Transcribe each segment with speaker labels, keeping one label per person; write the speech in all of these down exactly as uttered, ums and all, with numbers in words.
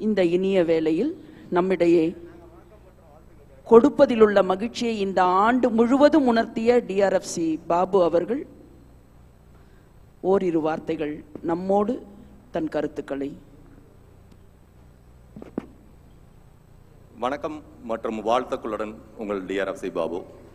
Speaker 1: இந்த இனிய வேளையில் நம்மிடையே கொடுப்பதிலுள்ள மகிழ்ச்சியை இந்த ஆண்டு முழுவதும் உணர்த்திய டிஆர்எஃப்சி பாபு அவர்கள் ஓரிரு வார்த்தைகள் நம்மோடு தன் கருத்துக்களை.
Speaker 2: வணக்கம் மற்றும் வாழ்த்துக்களுடன் உங்கள் டிஆர்எஃப்சி பாபு.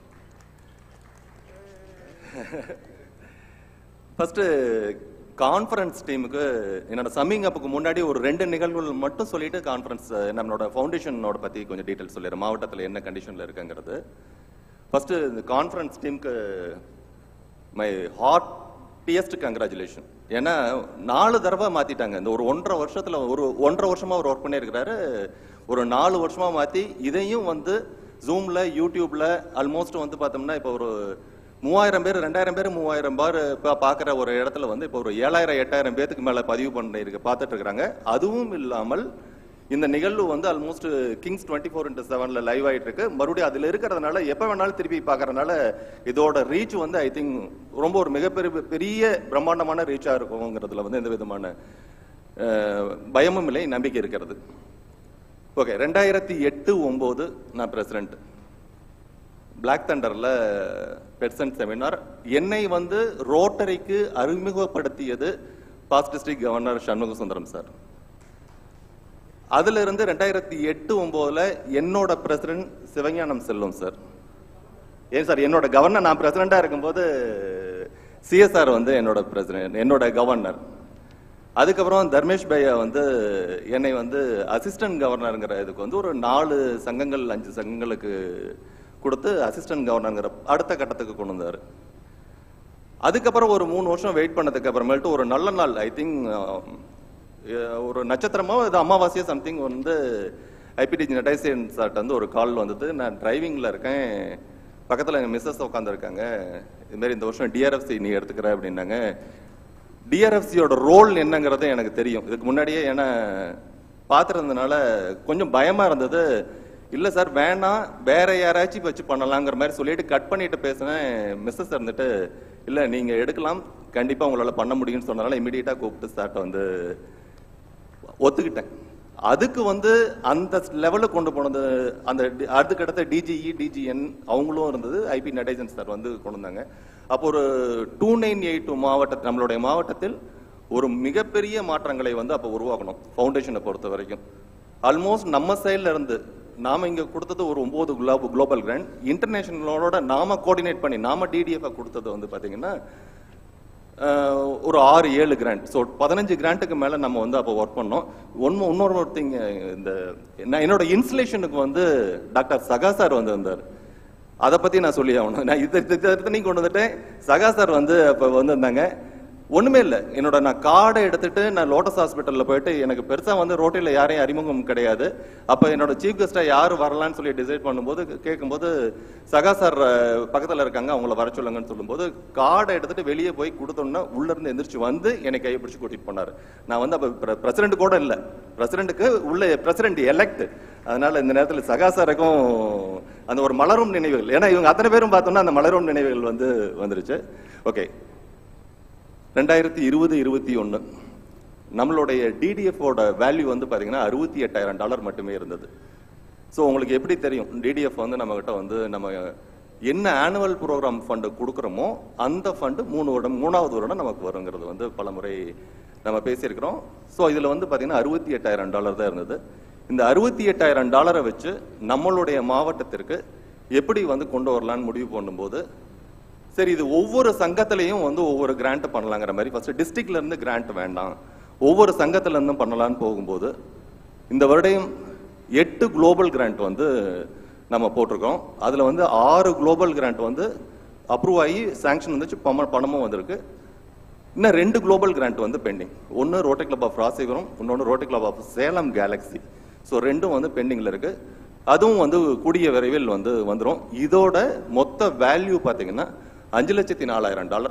Speaker 2: ஃபர்ஸ்ட் கான்ஃபரன்ஸ் டீமுக்கு என்னோட சம்மிங் அப்புக்கு முன்னாடி ஒரு ரெண்டு நிகழ்வுகள் மட்டும் சொல்லிட்டு கான்ஃபரன்ஸ் நம்மளோட ஃபவுண்டேஷனோட பத்தி கொஞ்சம் டீட்டெயில் சொல்லிடுறேன், மாவட்டத்தில் என்ன கண்டிஷன்ல இருக்குங்கிறது. ஃபர்ஸ்ட் இந்த கான்ஃபரன்ஸ் டீமுக்கு மை ஹார்ட்டியஸ்ட் கங்க்ராச்சுலேஷன். ஏன்னா நாலு தடவை மாத்திட்டாங்க. இந்த ஒரு ஒன்றரை வருஷத்துல ஒரு ஒன்றரை வருஷமா அவர் ஒர்க் பண்ணியிருக்கிறாரு. ஒரு நாலு வருஷமா மாத்தி இதையும் வந்து ஜூம்ல யூடியூப்ல ஆல்மோஸ்ட் வந்து பார்த்தோம்னா இப்போ ஒரு மூவாயிரம் பேர் ரெண்டாயிரம் பேர் மூவாயிரம் பேர் இப்போ பார்க்குற ஒரு இடத்துல வந்து இப்போ ஒரு ஏழாயிரம் எட்டாயிரம் பேருக்கு மேலே பதிவு பண்ணி இருக்கு பார்த்துட்டு இருக்கிறாங்க. அதுவும் இல்லாமல் இந்த நிகழ்வு வந்து almost kings twenty four into செவன்ல லைவ் ஆகிட்டு இருக்கு. மறுபடியும் அதில் இருக்கிறதுனால எப்போ வேணாலும் திருப்பி பார்க்கறதுனால இதோட ரீச் வந்து ஐ திங்க் ரொம்ப ஒரு மிகப்பெரிய பெரிய பிரம்மாண்டமான ரீச்சாக இருக்குங்கிறதுல வந்து எந்த விதமான பயமும் இல்லை, நம்பிக்கை இருக்கிறது. ஓகே, ரெண்டாயிரத்தி எட்டு ஒன்பது நான் பிரசிடென்ட் பிளாக் தண்டர்ல பெட்சன்ட் செமினார். என்னை வந்து ரோட்டரிக்கு அறிமுகப்படுத்தியது past district governor Shanmuga Sundaram sir. அதுல இருந்து ரெண்டாயிரத்தி எட்டு ஒன்பதுல என்னோட பிரசிடென்ட் சிவஞானம் செல்வம் சார். ஏன் சார் என்னோட கவர்னர் நான் பிரசிடென்டா இருக்கும்போது சிஎஸ்ஆர் வந்து என்னோட பிரசிடென்ட் என்னோட கவர்னர். அதுக்கப்புறம் தர்மேஷ் பையா வந்து என்னை வந்து அசிஸ்டன்ட் கவர்னருங்கிற இதுக்கு வந்து ஒரு நாலு சங்கங்கள் அஞ்சு சங்கங்களுக்கு கொடுத்து அசிஸ்டன்ட் கவர்னருங்கிற அடுத்த கட்டத்துக்கு கொண்டு வந்தார். அதுக்கப்புறம் ஒரு மூணு வருஷம் வெயிட் பண்ணதுக்கு அப்புறமேட்டு ஒரு நல்ல நாள் ஐ திங்க் ஒரு நட்சத்திரமோ இது அமாவாசையோ சம்திங் வந்து ஐபிடி நடேசன் சார்ட்ட வந்து ஒரு கால் வந்தது. நான் டிரைவிங்ல இருக்கேன், பக்கத்தில் எங்கள் மிஸ்ஸஸ் உட்காந்துருக்காங்க, இதுமாரி இந்த வருஷம் டிஆர்எஃப்சி நீ எடுத்துக்கிற அப்படின்னாங்க. டிஆர்எஃப்சியோட ரோல் என்னங்கிறது எனக்கு தெரியும் இதுக்கு முன்னாடியே, ஏன்னா பார்த்துருந்ததுனால கொஞ்சம் பயமா இருந்தது. இல்லை சார் வேணாம், வேற யாராச்சும் வச்சு பண்ணலாங்கிற மாதிரி சொல்லிட்டு கட் பண்ணிட்டு பேசினேன். மிஸ்ஸஸ் இருந்துட்டு இல்லை நீங்கள் எடுக்கலாம், கண்டிப்பாக உங்களால் பண்ண முடியும்னு சொன்னதால இமீடியட்டாக கூப்பிட்டு சார்ட்ட வந்து ஒத்துக்கிட்டேன். அதுக்கு வந்து அந்த லெவலுக்கு கொண்டு போனது அந்த அதுக்கடுத்த டிஜிஇ டிஜிஎன் அவங்களும் இருந்தது, ஐபி நடேசன் சார் வந்து கொண்டு வந்தாங்க. அப்போ ஒரு டூ நைன் எயிட் மாவட்ட நம்மளுடைய மாவட்டத்தில் ஒரு மிகப்பெரிய மாற்றங்களை வந்து அப்போ உருவாக்கணும். ஃபவுண்டேஷனை பொறுத்த வரைக்கும் ஆல்மோஸ்ட் நம்ம சைட்ல இருந்து நாம இங்க கொடுத்தது ஒரு ஒன்பது குளோபல் கிராண்ட், இன்டர்நேஷனலோட நாம கோஆர்டினேட் பண்ணி நாம டிடிஎஃப் கொடுத்தது வந்து பாத்தீங்கன்னா ஒரு ஆறு ஏழு கிராண்ட். ஸோ பதினஞ்சு கிராண்ட்டுக்கு மேல நம்ம வந்து அப்போ ஒர்க் பண்ணோம். ஒன்னு இன்னொரு திங், இந்த என்னோட இன்ஸ்டலேஷனுக்கு வந்து டாக்டர் சகா சார் வந்து வந்தார். அதை பத்தி நான் சொல்லி ஆகணும். நான் இதை கொண்டு வந்துட்டேன். சகா சார் வந்து அப்ப வந்து இருந்தாங்க. ஒண்ணுமே இல்லை, என்னோட நான் கார்டை எடுத்துட்டு நான் லோட்டஸ் ஹாஸ்பிட்டல்ல போயிட்டு எனக்கு பெருசா வந்து ரோட்டில யாரையும் அறிமுகம் கிடையாது. அப்ப என்னோட சீஃப் கெஸ்டா யாரு வரலான்னு சொல்லி டிசைட் பண்ணும்போது கேட்கும்போது சகா சார் பக்கத்துல இருக்காங்க, அவங்கள வர சொல்லுங்கன்னு சொல்லும்போது கார்டை எடுத்துட்டு வெளியே போய் கொடுத்தோன்னா உள்ள இருந்து எந்திரிச்சு வந்து என்னை கையை பிடிச்சு கூட்டிட்டு போனாரு. நான் வந்து அப்ப பிரசிடென்ட் கூட இல்லை, பிரசிடென்ட்டுக்கு உள்ள பிரசிடென்ட் எலெக்ட். அதனால இந்த நேரத்தில் சகா சாருக்கும் அந்த ஒரு மலரும் நினைவுகள், ஏன்னா இவங்க அத்தனை பேரும் பார்த்தோம்னா அந்த மலரும் நினைவுகள் வந்து வந்துருச்சு. ஓகே, ரெண்டாயிரத்தி இருபது இருபத்தி ஒன்று நம்மளுடைய டிடிஎஃபோட வேல்யூ வந்து பார்த்தீங்கன்னா அறுபத்தி எட்டாயிரம் டாலர் மட்டுமே இருந்தது. ஸோ உங்களுக்கு எப்படி தெரியும் டிடிஎஃப் வந்து நம்ம கிட்ட வந்து நம்ம என்ன ஆனுவல் ப்ரோக்ராம் ஃபண்டு கொடுக்குறோமோ அந்த ஃபண்டு மூணு வருடம் மூணாவது வருடம் நமக்கு வருங்கிறது வந்து பல முறை நம்ம பேசியிருக்கிறோம். ஸோ இதில் வந்து பார்த்தீங்கன்னா அறுபத்தி எட்டாயிரம் டாலர் தான் இருந்தது. இந்த அறுபத்தி எட்டாயிரம் டாலரை வச்சு நம்மளுடைய மாவட்டத்திற்கு எப்படி வந்து கொண்டு வரலான்னு முடிவு பண்ணும்போது சரி இது ஒவ்வொரு சங்கத்திலையும் வந்து ஒவ்வொரு கிராண்ட் பண்ணலாங்கிற மாதிரி ஃபர்ஸ்ட் டிஸ்ட்ரிக்ட்ல இருந்து கிராண்ட் வேண்டாம், ஒவ்வொரு சங்கத்துல இருந்தும் பண்ணலான்னு போகும்போது இந்த வருடம் எட்டு குளோபல் கிராண்ட் வந்து நம்ம போட்டிருக்கோம். அதுல வந்து ஆறு குளோபல் கிராண்ட் வந்து அப்ரூவ் ஆகி சாங்ஷன் வந்துச்சு, பணமும் வந்திருக்கு. இன்னும் ரெண்டு குளோபல் கிராண்ட் வந்து பெண்டிங். ஒன்று ரோட்டரி கிளப் ஆஃப் ராசிபுரம், இன்னொன்று rotary club of Salem galaxy. So ரெண்டும் வந்து பெண்டிங்ல இருக்கு. அதுவும் வந்து கூடிய விரைவில் வந்து வந்துடும். இதோட மொத்த வேல்யூ பார்த்தீங்கன்னா அஞ்சு லட்சத்தி நாலாயிரம் டாலர்.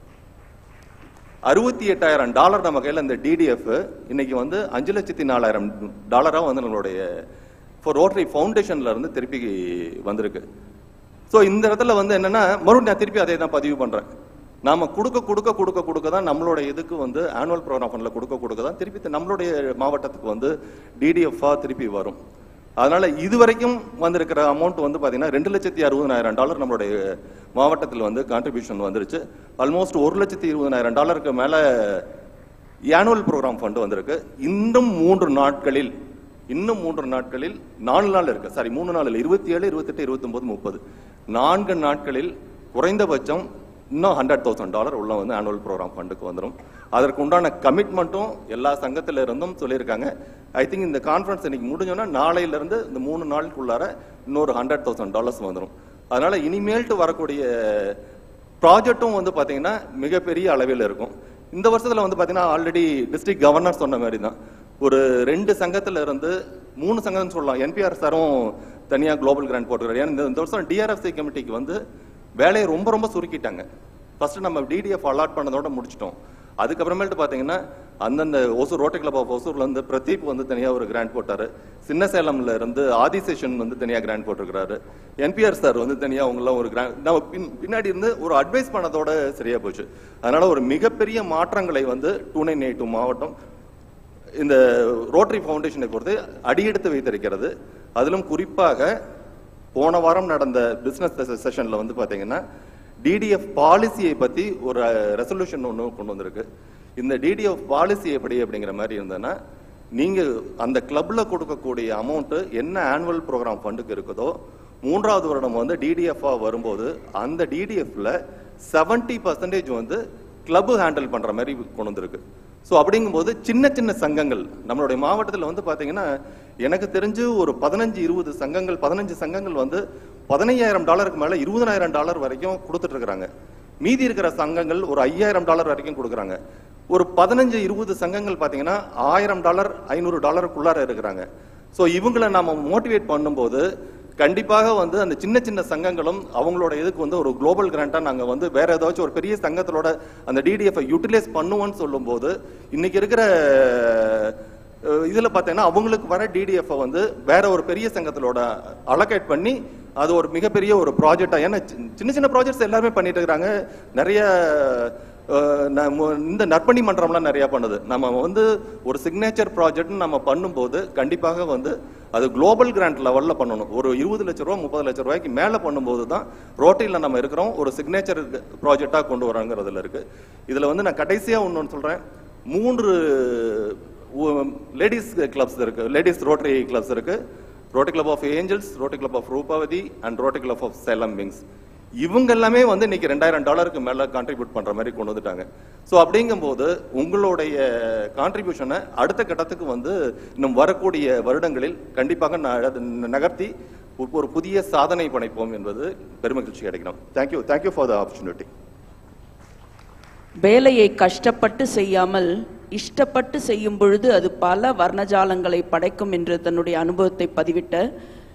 Speaker 2: அறுபத்தி எட்டாயிரம் டாலர் நம்ம கையில் இந்த டிடிஎஃப் இன்னைக்கு வந்து அஞ்சு லட்சத்தி நாலாயிரம் டாலரா வந்து நம்மளுடைய ரோட்டரி ஃபவுண்டேஷன்ல இருந்து திருப்பி வந்திருக்கு. ஸோ இந்த இடத்துல வந்து என்னன்னா மறுபடியும் நான் திருப்பி அதே தான் பதிவு பண்றேன். நாம கொடுக்க கொடுக்க கொடுக்க கொடுக்க தான் நம்மளோட இதுக்கு வந்து ஆனுவல் ப்ரோக்ராம் ஃபண்ட்ல கொடுக்க கொடுக்க தான் திருப்பி நம்மளுடைய மாவட்டத்துக்கு வந்து டிடிஎஃப் திருப்பி வரும். அதனால இதுவரைக்கும் வந்திருக்கிற அமௌண்ட் வந்து பாத்தீங்கன்னா ரெண்டு லட்சத்தி அறுபதாயிரம் டாலர் நம்மளுடைய மாவட்டத்தில் வந்து கான்ட்ரிபியூஷன் வந்துருச்சு. ஆல்மோஸ்ட் ஒரு லட்சத்தி இருபதாயிரம் டாலருக்கு மேல ஆனுவல் ப்ரோக்ராம் ஃபண்ட் வந்திருக்கு. இன்னும் மூன்று நாட்களில் இன்னும் மூன்று நாட்களில் நாலு நாள் இருக்கு, சாரி மூணு நாள் இல்லை, இருபத்தி ஏழு இருபத்தெட்டு இருபத்தி ஒன்பது முப்பது நான்கு நாட்களில் குறைந்தபட்சம் இன்னும் ஹண்ட்ரட் தௌசண்ட் டாலர் உள்ள வந்து ஆனுவல் ப்ரோக்ராம் ஃபண்டுக்கு வந்துடும். அதற்கு உண்டான கமிட்மெண்ட்டும் எல்லா சங்கத்தில இருந்தும் சொல்லியிருக்காங்க. ஐ திங்க் இந்த கான்ஃபரன்ஸ் இன்னைக்கு முடிஞ்சோன்னா நாளையில இருந்து இந்த மூணு நாளுக்குள்ளார இன்னொரு ஹண்ட்ரட் தௌசண்ட் டாலர்ஸ் வந்துடும். அதனால இனிமேல்ட்டு வரக்கூடிய ப்ராஜெக்டும் வந்து பாத்தீங்கன்னா மிகப்பெரிய அளவில் இருக்கும். இந்த வருஷத்துல வந்து பாத்தீங்கன்னா ஆல்ரெடி டிஸ்ட்ரிக்ட் கவர்னர் சொன்ன மாதிரி தான் ஒரு ரெண்டு சங்கத்துல இருந்து மூணு சங்கம் சொல்லலாம். என்பிஆர் சாரும் தனியா குளோபல் கிராண்ட் போட்டுக்கிறார். ஏன்னா இந்த வருஷம் டிஆர்எஃப்சி கமிட்டிக்கு வந்து வேலையை ரொம்ப ரொம்ப சுருக்கிட்டாங்க. ஃபர்ஸ்ட் நம்ம டிடிஎஃப் அலாட் பண்ணதோட முடிச்சிட்டோம். அதுக்கப்புறமேட்டு பாத்தீங்கன்னா அந்தந்த ஓசூர் ரோட்டரி கிளப் ஆஃப் ஓசூர்ல இருந்து பிரதீப் வந்து தனியா ஒரு கிராண்ட் போட்டாரு. சின்ன சேலம்ல இருந்து ஆதிசேஷன் வந்து தனியா கிராண்ட் போட்டிருக்கிறாரு. என்பிஆர் சார் வந்து தனியா அவங்களாம் ஒரு கிராண்ட் நம்ம பின்னாடி இருந்து ஒரு அட்வைஸ் பண்ணதோட சரியா போச்சு. அதனால ஒரு மிகப்பெரிய மாற்றங்களை வந்து டூ நைன் எயிட் டூ மாவட்டம் இந்த ரோட்டரி ஃபவுண்டேஷனை பொறுத்து அடியெடுத்து வைத்திருக்கிறது. அதிலும் குறிப்பாக போன வாரம் நடந்த பிசினஸ் செஷன்ல வந்து பாத்தீங்கன்னா டிடிஎஃப் பாலிசியை பத்தி ஒரு ரெசல்யூஷன் ஒன்று கொண்டு வந்திருக்கு. இந்த டிடிஎஃப் பாலிசி எப்படி அப்படிங்கிற மாதிரி இருந்ததுன்னா நீங்க அந்த கிளப்ல கொடுக்கக்கூடிய அமௌண்ட் என்ன ஆனுவல் ப்ரோக்ராம் ஃபண்டுக்கு இருக்குதோ மூன்றாவது வருடம் வந்து டிடிஎஃப் வரும்போது அந்த டிடிஎஃப்ல செவன்டி பர்சன்டேஜ் வந்து கிளப் ஹேண்டில் பண்ற மாதிரி கொண்டு வந்திருக்கு. ஸோ அப்படிங்கும்போது சின்ன சின்ன சங்கங்கள் நம்மளுடைய மாவட்டத்தில் வந்து பாத்தீங்கன்னா எனக்கு தெரிஞ்சு ஒரு பதினஞ்சு இருபது சங்கங்கள் பதினஞ்சு சங்கங்கள் வந்து பதினையாயிரம் டாலருக்கு மேல இருபதாயிரம் டாலர் வரைக்கும் கொடுத்துட்டு இருக்கிறாங்க. மீதி இருக்கிற சங்கங்கள் ஒரு ஐயாயிரம் டாலர் வரைக்கும் கொடுக்குறாங்க. ஒரு பதினஞ்சு இருபது சங்கங்கள் பாத்தீங்கன்னா ஆயிரம் டாலர் ஐநூறு டாலருக்குள்ளார இருக்கிறாங்க. ஸோ இவங்களை நாம மோட்டிவேட் பண்ணும்போது கண்டிப்பாக வந்து அந்த சின்ன சின்ன சங்கங்களும் அவங்களோட இதுக்கு வந்து ஒரு குளோபல் கிராண்டா நாங்க வந்து வேற ஏதாச்சும் ஒரு பெரிய சங்கத்தோட அந்த டிடிஎஃப் யூட்டிலைஸ் பண்ணுவோம்னு சொல்லும் போது இன்னைக்கு இருக்கிற இதுல பாத்தீங்கன்னா அவங்களுக்கு வர டிடிஎஃப் வந்து வேற ஒரு பெரிய சங்கத்திலோட அலோகேட் பண்ணி அது ஒரு மிகப்பெரிய ஒரு ப்ராஜெக்டா, ஏன்னா சின்ன சின்ன ப்ராஜெக்ட்ஸ் எல்லாருமே பண்ணிட்டு இருக்காங்க. நிறைய இந்த நற்பணி மன்றம்லாம் நிறைய பண்ணுது. நம்ம வந்து ஒரு சிக்னேச்சர் ப்ராஜெக்ட் நம்ம பண்ணும்போது கண்டிப்பாக வந்து அது குளோபல் கிராண்ட் லெவல்ல பண்ணணும். ஒரு இருபது லட்சம் ரூபாய் முப்பது லட்சம் ரூபாய்க்கு மேல பண்ணும்போது தான் ரோட்டரியில நம்ம இருக்கிறோம் ஒரு சிக்னேச்சர் ப்ராஜெக்டா கொண்டு வராங்கிறதுல இருக்கு. இதுல வந்து நான் கடைசியா ஒன்னு சொல்றேன், மூன்று லேடிஸ் கிளப்ஸ் இருக்கு, லேடிஸ் ரோட்டரி கிளப்ஸ் இருக்கு. Rotary club of angels, rotary club of Rupavathi and rotary club of Salem wings. இவங்க எல்லாமே வந்து இன்னைக்கு ரெண்டாயிரம் டாலருக்கு மேல கான்ட்ரிபியூட் பண்ற மாதிரி கொண்டு வந்துட்டாங்க. ஸோ அப்படிங்கும் போது உங்களுடைய கான்ட்ரிபியூஷனை அடுத்த கட்டத்துக்கு வந்து இன்னும் வரக்கூடிய வருடங்களில் கண்டிப்பாக நகர்த்தி ஒரு புதிய சாதனை படைப்போம் என்பது பெருமகிழ்ச்சி அடைக்கணும். Thank you thank you for the opportunity.
Speaker 1: வேலையை கஷ்டப்பட்டு செய்யாமல் இஷ்டப்பட்டு செய்யும் பொழுது அது பல வர்ணஜாலங்களை படைக்கும் என்று தன்னுடைய அனுபவத்தை பதிவிட்ட